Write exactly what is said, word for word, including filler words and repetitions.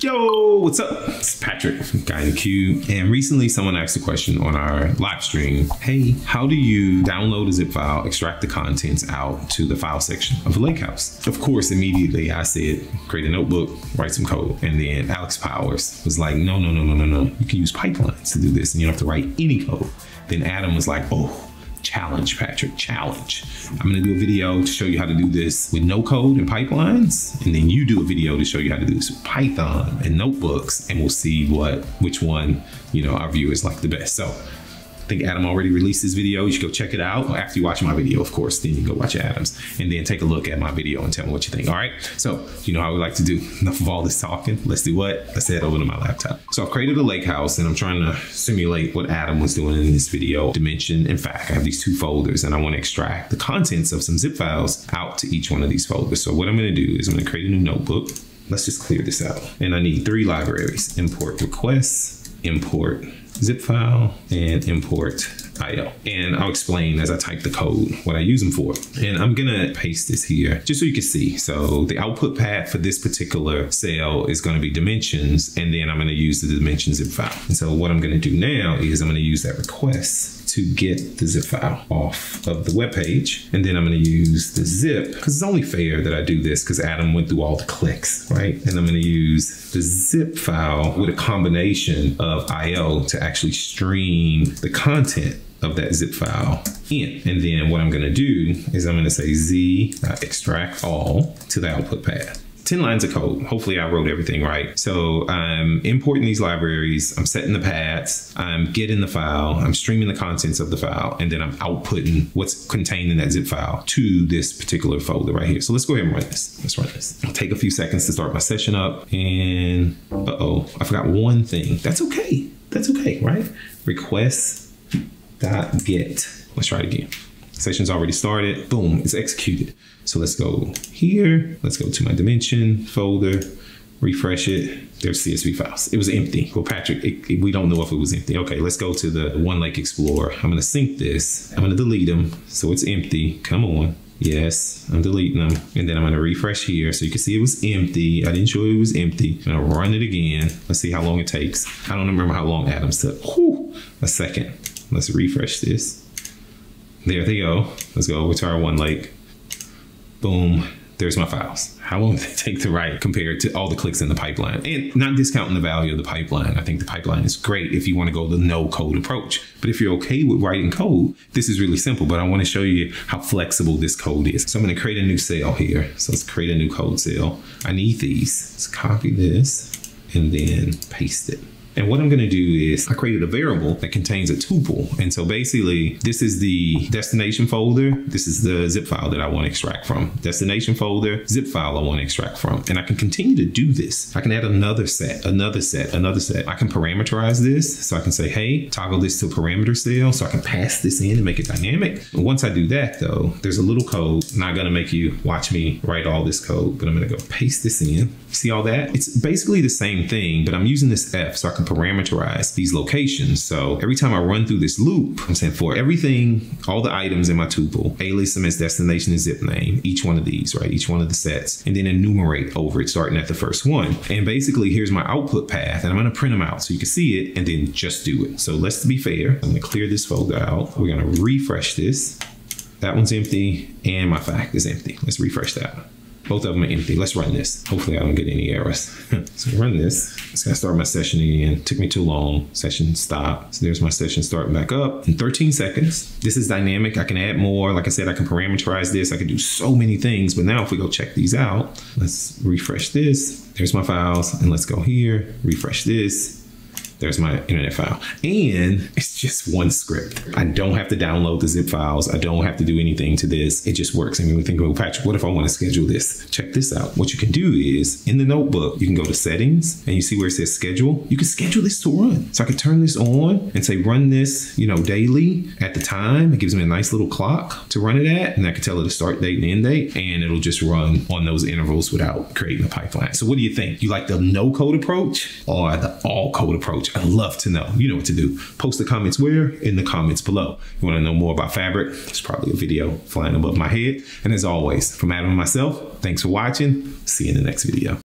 Yo, what's up? It's Patrick from Guy in the Cube. And recently someone asked a question on our live stream. Hey, how do you download a zip file, extract the contents out to the file section of a lake house? Of course, immediately I said, create a notebook, write some code. And then Alex Powers was like, no, no, no, no, no, no. You can use pipelines to do this and you don't have to write any code. Then Adam was like, oh, challenge, Patrick, challenge. I'm gonna do a video to show you how to do this with no code and pipelines. And then you do a video to show you how to do this with Python and notebooks. And we'll see what, which one, you know, our viewers like the best. So I think Adam already released this video. You should go check it out. After you watch my video, of course, then you go watch Adam's and then take a look at my video and tell me what you think. All right. So you know how we like to do. Enough of all this talking. Let's do what? Let's head over to my laptop. So I've created a lake house and I'm trying to simulate what Adam was doing in this video. Dimension. In fact, I have these two folders and I want to extract the contents of some zip files out to each one of these folders. So what I'm going to do is I'm going to create a new notebook. Let's just clear this out. And I need three libraries: import requests, import zip file, and import I O. And I'll explain as I type the code what I use them for. And I'm gonna paste this here just so you can see. So the output path for this particular cell is gonna be dimensions, and then I'm gonna use the dimension zip file. And so what I'm gonna do now is I'm gonna use that request to get the zip file off of the web page. And then I'm gonna use the zip, because it's only fair that I do this because Adam went through all the clicks, right? And I'm gonna use the zip file with a combination of I O to actually stream the content of that zip file in. And then what I'm gonna do is I'm gonna say z extract all to the output path. ten lines of code. Hopefully I wrote everything right. So I'm importing these libraries, I'm setting the paths, I'm getting the file, I'm streaming the contents of the file, and then I'm outputting what's contained in that zip file to this particular folder right here. So let's go ahead and run this. Let's run this. It'll take a few seconds to start my session up. And uh-oh, I forgot one thing. That's okay. That's okay, right? Requests dot get. Let's try it again. Session's already started. Boom, it's executed. So let's go here. Let's go to my dimension folder, refresh it. There's C S V files. It was empty. Well, Patrick, it, it, we don't know if it was empty. Okay, let's go to the One Lake Explorer. I'm gonna sync this. I'm gonna delete them so it's empty. Come on. Yes, I'm deleting them. And then I'm gonna refresh here so you can see it was empty. I didn't show it was empty. I'm gonna run it again. Let's see how long it takes. I don't remember how long Adam's took. Whew, a second. Let's refresh this. There they go. Let's go over to our One Lake. Boom, there's my files. How long did they take to write compared to all the clicks in the pipeline? And not discounting the value of the pipeline. I think the pipeline is great if you want to go the no code approach. But if you're okay with writing code, this is really simple, but I want to show you how flexible this code is. So I'm going to create a new cell here. So let's create a new code cell. I need these. Let's copy this and then paste it. And what I'm gonna do is I created a variable that contains a tuple. And so basically this is the destination folder. This is the zip file that I want to extract from. Destination folder, zip file I want to extract from. And I can continue to do this. I can add another set, another set, another set. I can parameterize this. So I can say, hey, toggle this to parameter cell. So I can pass this in and make it dynamic. And once I do that though, there's a little code. Not gonna make you watch me write all this code, but I'm gonna go paste this in. See all that? It's basically the same thing, but I'm using this F so I can parameterize these locations. So every time I run through this loop, I'm saying for everything, all the items in my tuple, alias them as destination and zip name, each one of these, right? Each one of the sets, and then enumerate over it, starting at the first one. And basically here's my output path, and I'm gonna print them out so you can see it and then just do it. So let's be fair. I'm gonna clear this folder out. We're gonna refresh this. That one's empty and my fact is empty. Let's refresh that one. Both of them are empty. Let's run this. Hopefully I don't get any errors. So run this. It's gonna start my session again. Took me too long. Session stop. So there's my session starting back up in thirteen seconds. This is dynamic. I can add more. Like I said, I can parameterize this. I can do so many things. But now if we go check these out, let's refresh this. There's my files. And let's go here, refresh this. There's my internet file. And it's just one script. I don't have to download the zip files. I don't have to do anything to this. It just works. I mean, we think, well, Patrick, what if I want to schedule this? Check this out. What you can do is in the notebook, you can go to settings and you see where it says schedule. You can schedule this to run. So I can turn this on and say, run this, you know, daily at the time. It gives me a nice little clock to run it at. And I can tell it the start date and end date, and it'll just run on those intervals without creating a pipeline. So what do you think? You like the no code approach or the all code approach? I'd love to know. You know what to do. Post the comments where? In the comments below. You want to know more about Fabric? There's probably a video flying above my head. And as always, from Adam and myself, thanks for watching. See you in the next video.